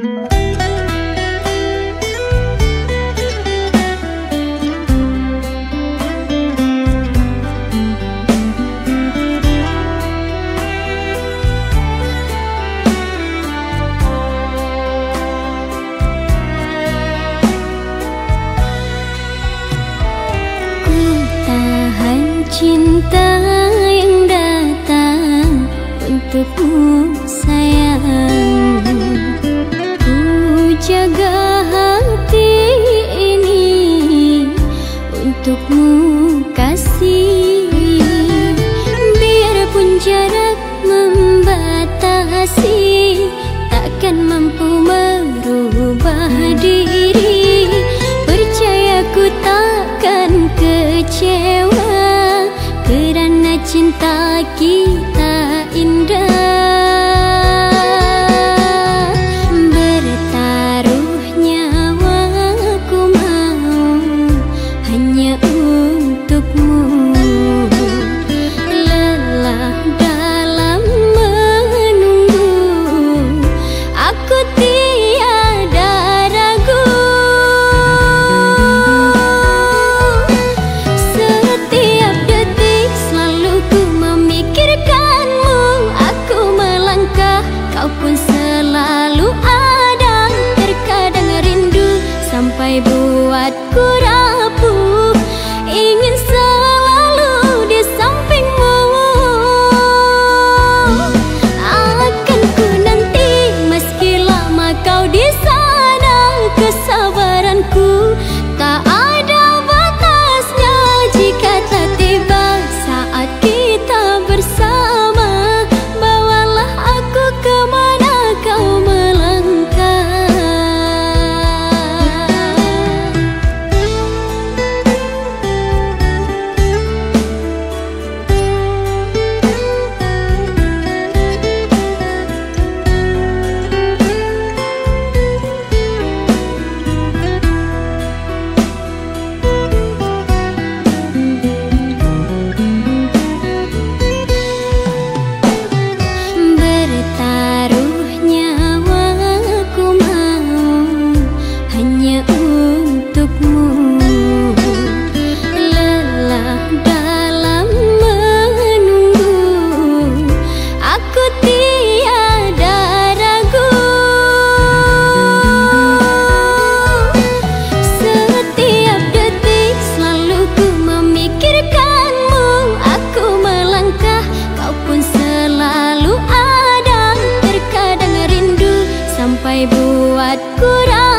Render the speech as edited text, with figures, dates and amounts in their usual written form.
Cinta yang datang untukmu sayang, ku jaga hati ini untukmu kasih. Biarpun jarak membatasi, takkan mampu merubah diri. Percayaku takkan kecewa, kerana cinta kita indah. Bertaruh nyawa ku mau hanya untukmu. Lelah dalam menunggu, aku tiada ragu. Setiap detik selalu ku memikirkanmu. Aku melangkah, kau pun selalu ada. Terkadang rindu sampai buatku rapuh, ingin selalu di sampingmu. Akan ku nanti meski lama kau di sana. Kesabaranku tak ada batasnya. Jika tak tiba saat kita bersama, bawalah aku kemana kau melangkah. Bertaruh nyawa ku mau hanya untukmu. Lelah dalam menunggu, aku tiada ragu. Setiap detik selalu ku memikirkanmu. Aku melangkah, kau pun selalu ada. Terkadang rindu sampai buatku ragu.